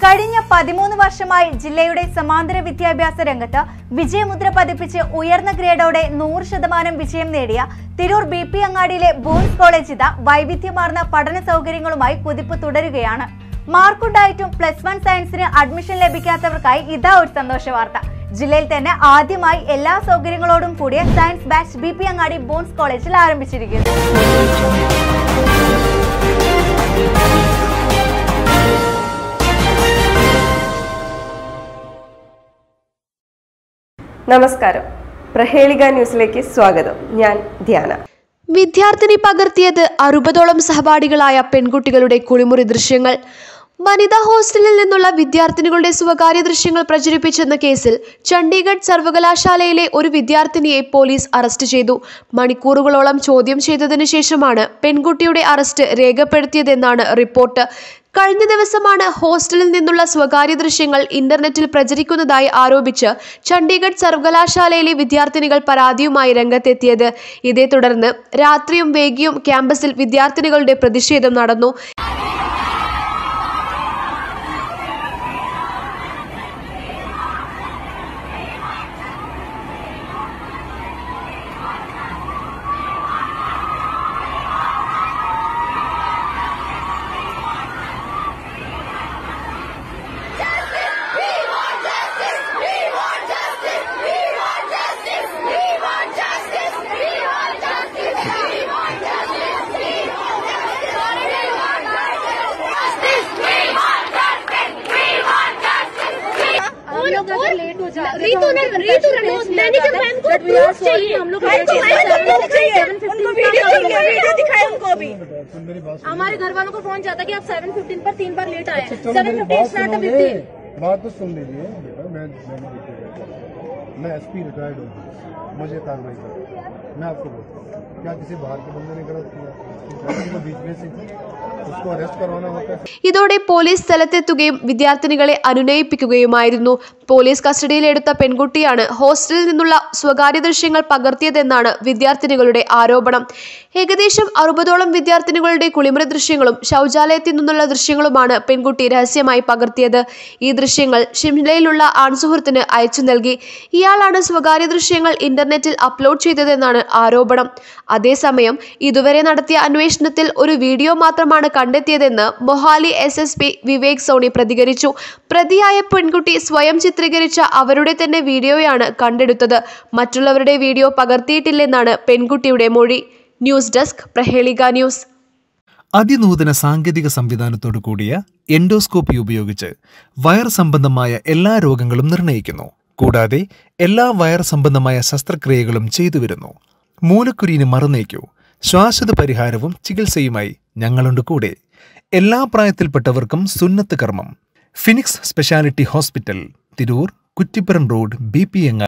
കഴിഞ്ഞ 13 വർഷമായി ജില്ലയുടെ സമാന്തര വിദ്യാഭ്യാസ രംഗത്ത് വിജയമുദ്ര പതിപ്പിച്ച് ഉയർന്ന ഗ്രേഡോടെ 100% വിജയം നേടിയ തിരൂർ BP അങ്ങാടിയിലെ ബോയ്സ് കോളേജ് ഇതാ വൈവിധ്യമാർന്ന പഠന സൗകര്യങ്ങളുമായി കുതിപ്പ് തുടരുകയാണ്. മാർക്കുണ്ടായിട്ടും +1 സയൻസിന് അഡ്മിഷൻ ലഭിക്കാത്തവർക്കായി ഇതാ ഒരു സന്തോഷ വാർത്ത. ജില്ലയിൽ തന്നെ ആദ്യമായി എല്ലാ സൗകര്യങ്ങളോടും കൂടിയ science batch BP Angadi boys കോളേജിൽ ആരംഭിച്ചിരിക്കുന്നു. നമസ്കാരം, പ്രഹേളിക ന്യൂസിലേക്ക് സ്വാഗതം. ഞാൻ ധ്യാന. വിദ്യാർത്ഥിനി പകർത്തിയത് 60ഓളം സഹപാഠികളായ പെൺകുട്ടികളുടെ കുളിമുറി ദൃശ്യങ്ങൾ. വനിതാ ഹോസ്റ്റലിൽ നിന്നുള്ള വിദ്യാർത്ഥിനികളുടെ സ്വകാര്യ ദൃശ്യങ്ങൾ പ്രചരിപ്പിച്ചെന്ന കേസിൽ ചണ്ഡീഗഡ് സർവകലാശാലയിലെ ഒരു വിദ്യാർത്ഥിനിയെ പോലീസ് അറസ്റ്റ് ചെയ്തു. മണിക്കൂറുകളോളം ചോദ്യം ചെയ്തതിനു ശേഷമാണ് പെൺകുട്ടിയുടെ അറസ്റ്റ് രേഖപ്പെടുത്തിയതെന്നാണ് റിപ്പോർട്ട്. കഴിഞ്ഞ ദിവസമാണ് ഹോസ്റ്റലിൽ നിന്നുള്ള സ്വകാര്യ ദൃശ്യങ്ങൾ ഇന്റർനെറ്റിൽ പ്രചരിക്കുന്നതായി ആരോപിച്ച് ചണ്ഡീഗഡ് സർവകലാശാലയിലെ വിദ്യാർത്ഥിനികൾ പരാതിയുമായി രംഗത്തെത്തിയത്. ഇതേ തുടർന്ന് രാത്രിയും വൈകിയും ക്യാമ്പസിൽ വിദ്യാർത്ഥിനികളുടെ പ്രതിഷേധം നടന്നു. हमारे घर वालों को फोन जाता कि आप 7:15 पर 3 बार लेट आए. 7:15 बात तो सुन लीजिए बेटा. मैं SP रिटायर्ड हूँ, मुझे कार्रवाई कर. मैं आपको बोलता हूँ, क्या किसी बाहर के बंदे ने गलत किया? बीच में से उसको अरेस्ट करवाना होता है. ഇതോടെ പോലീസ് സ്ഥലത്തെത്തുകയും വിദ്യാർത്ഥിനികളെ അനുനയിപ്പിക്കുകയുമായിരുന്നു. പോലീസ് കസ്റ്റഡിയിലെടുത്ത പെൺകുട്ടിയാണ് ഹോസ്റ്റലിൽ നിന്നുള്ള സ്വകാര്യ ദൃശ്യങ്ങൾ പകർത്തിയതെന്നാണ് വിദ്യാർത്ഥിനികളുടെ ആരോപണം. ഏകദേശം 60ഓളം വിദ്യാർത്ഥിനികളുടെ കുളിമുറി ദൃശ്യങ്ങളും ശൗചാലയത്തിൽ നിന്നുള്ള ദൃശ്യങ്ങളുമാണ് പെൺകുട്ടി രഹസ്യമായി പകർത്തിയത്. ഈ ദൃശ്യങ്ങൾ ഷിംലയിലുള്ള ആൺസുഹൃത്തിന് അയച്ചു നൽകി. ഇയാളാണ് സ്വകാര്യ ദൃശ്യങ്ങൾ ഇന്റർനെറ്റിൽ അപ്ലോഡ് ചെയ്തതെന്നാണ് ആരോപണം. അതേസമയം ഇതുവരെ നടത്തിയ അന്വേഷണത്തിൽ ഒരു വീഡിയോ മാത്രമാണ് കണ്ടെത്തിയതെന്ന് മൊഹാലി SSP വിവേക് സോണി പ്രതികരിച്ചു. പ്രതിയായ പെൺകുട്ടി സ്വയം ചിത്രീകരിച്ച അവരുടെ തന്നെ വീഡിയോയാണ് കണ്ടെടുത്തത്. മറ്റുള്ളവരുടെ വീഡിയോ പകർത്തിയിട്ടില്ലെന്നാണ് പെൺകുട്ടിയുടെ മൊഴി. News desk, Prahelika news. അതിനൂതന സാങ്കേതിക സംവിധാനത്തോടു കൂടിയ എൻഡോസ്കോപ്പി ഉപയോഗിച്ച് വയർ സംബന്ധമായ എല്ലാ രോഗങ്ങളും നിർണ്ണയിക്കുന്നു. കൂടാതെ എല്ലാ വയർ സംബന്ധമായ ശസ്ത്രക്രിയകളും ചെയ്തുവരുന്നു. മൂലക്കുരുവിന് മറുനീക്കൂ. ശ്വാസത പരിഹാരവും ചികിത്സയുമായി ഞങ്ങളുണ്ട് കൂടെ. എല്ലാ പ്രായത്തിൽപ്പെട്ടവർക്കും സുന്നത്ത് കർമ്മം. Phoenix speciality hospital, Tirur, Kuttippuram road, BP അങ്ങാടി.